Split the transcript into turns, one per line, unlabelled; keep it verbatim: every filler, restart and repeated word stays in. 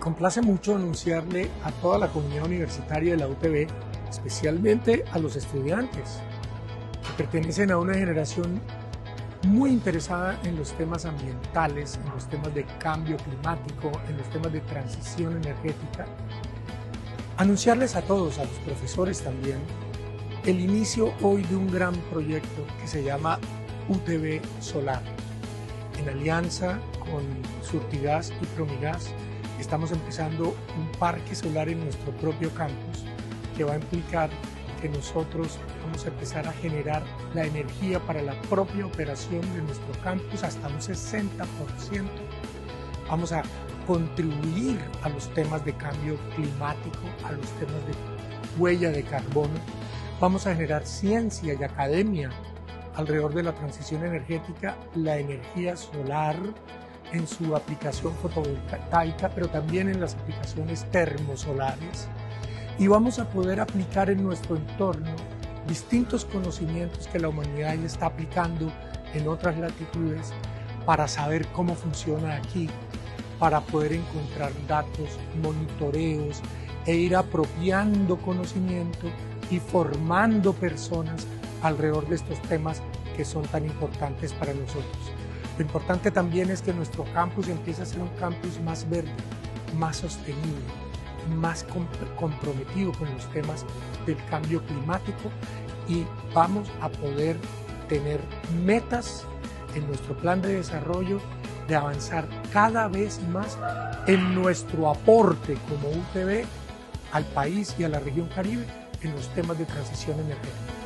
complace mucho anunciarle a toda la comunidad universitaria de la U T B, especialmente a los estudiantes, que pertenecen a una generación muy interesada en los temas ambientales, en los temas de cambio climático, en los temas de transición energética. Anunciarles a todos, a los profesores también, el inicio hoy de un gran proyecto que se llama U T B Solar. En alianza con Surtigas y Promigas, estamos empezando un parque solar en nuestro propio campus que va a implicar que nosotros vamos a empezar a generar la energía para la propia operación de nuestro campus hasta un sesenta por ciento. Vamos a contribuir a los temas de cambio climático, a los temas de huella de carbono. Vamos a generar ciencia y academia alrededor de la transición energética, la energía solar en su aplicación fotovoltaica, pero también en las aplicaciones termosolares. Y vamos a poder aplicar en nuestro entorno distintos conocimientos que la humanidad ya está aplicando en otras latitudes para saber cómo funciona aquí, para poder encontrar datos, monitoreos e ir apropiando conocimiento y formando personas alrededor de estos temas que son tan importantes para nosotros. Lo importante también es que nuestro campus empiece a ser un campus más verde, más sostenible, más comp comprometido con los temas del cambio climático, y vamos a poder tener metas en nuestro plan de desarrollo de avanzar cada vez más en nuestro aporte como U T B al país y a la región Caribe en los temas de transición energética.